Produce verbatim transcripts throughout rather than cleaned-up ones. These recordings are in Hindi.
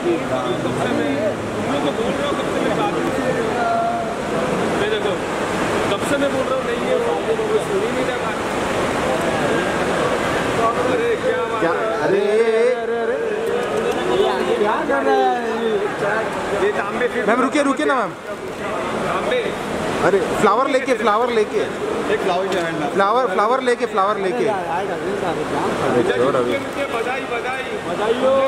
देखो कब से मैं बोल रहा हूँ नहीं है वो सुन ही नहीं रहा। अरे क्या बात है? अरे क्या कर रहा है ये तांबे मैम रुकिए रुकिए ना मैम। तांबे अरे फ्लावर लेके फ्लावर लेके एक फ्लावर जो है फ्लावर फ्लावर लेके फ्लावर लेके बधाई बधाई बधाई हो।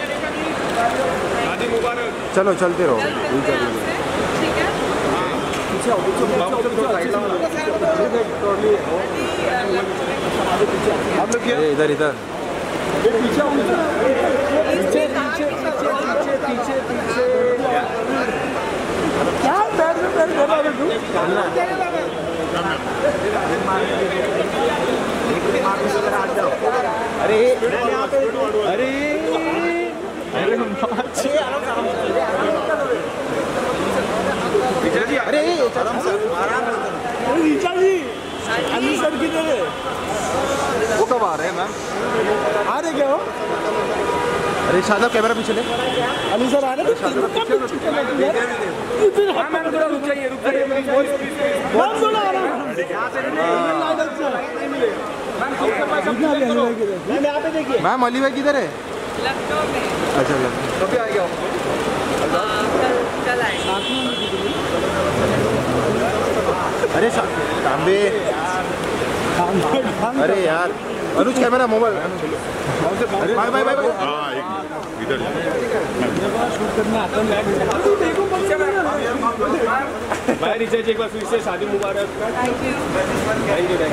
शादी मुबारक। चलो चलते रहो। ठीक है आप लोग क्या इधर इधर पीछे पीछे पीछे पीछे पीछे क्या बैठ बैठ अरे अरे अरे अरे रीचा जी अली सर किधर है? वो कब आ रहे हैं मैम? आ रहे क्या हो? अरे शादा कैमरा पीछे ले। अली सर आ रहे? मैम थोड़ा रुक जाइए रुक जाइए मैम बोला आ रहा मैम यहाँ पे देखिए। मैम अली भाई किधर है? लखनऊ में अच्छा अच्छा कभी आ गया कल कल आएंगे। अरे तांबे अरे यार Anuj camera mobile bye bye bye bye. हाँ एक इधर शूट करना आता है। भाई रिचा जी एक बार फिर से शादी मुबारक। Thank you thank you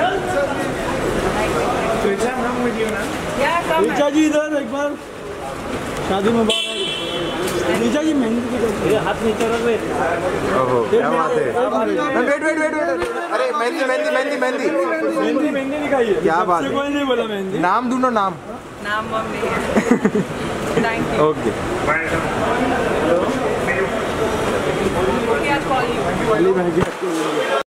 Richa ji इधर एक बार शादी मुबारक। रीचा जी मेहंदी की हाथ नीचे रख ले। ओहो क्या बात है। वेट वेट वेट वेट अरे मेहंदी मेहंदी मेहंदी मेहंदी मेहंदी मेहंदी दिखाइए। क्या बात है। कोई नहीं बोला मेहंदी। नाम ढूंढो नाम। नाम मम्मी है। थैंक यू ओके क्या कॉल यू अली भाई